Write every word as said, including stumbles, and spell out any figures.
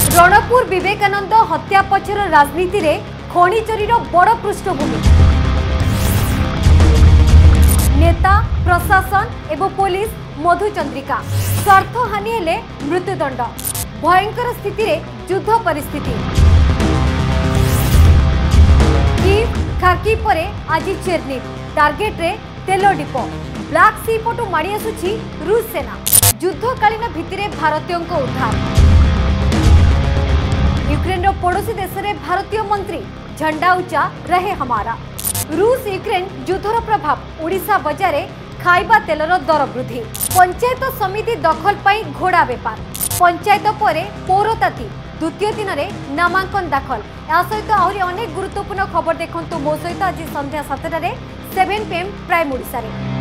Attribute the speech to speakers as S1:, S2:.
S1: रणपुर विवेकानंद हत्या पछर राजनीति रे खनि चोरीर बड़ पृष्ठभूमि। नेता प्रशासन एवं पुलिस मधुचंद्रिका स्वार्थ हानि हेले मृत्युदंड। भयंकर स्थिति रे युद्ध परिस्थिति। कीव खार्की परे आज चेर्निव टार्गेट रे तेल डिपो। ब्लैक सी पटु माड़ी आसुछि रूस सेना। युद्धकालीन भित्तिरे भारतीयों को उद्धार। यूक्रेन रो पड़ोसी देश रे भारतीय मंत्री झंडा उच्चा रहे हमारा। रूस यूक्रेन युद्धर प्रभाव ओडिशा बजारे खाइबा तेलर दर वृद्धि। पंचायत समिति दखल पाई घोड़ा बेपार। पंचायत परे पौरताती द्वितीय दिन में नामांकन दाखल। या सहित आहरी अनेक गुरुत्वपूर्ण खबर देखंतु मो सहित आज संध्या सातटा seven P M prime Odisha रे।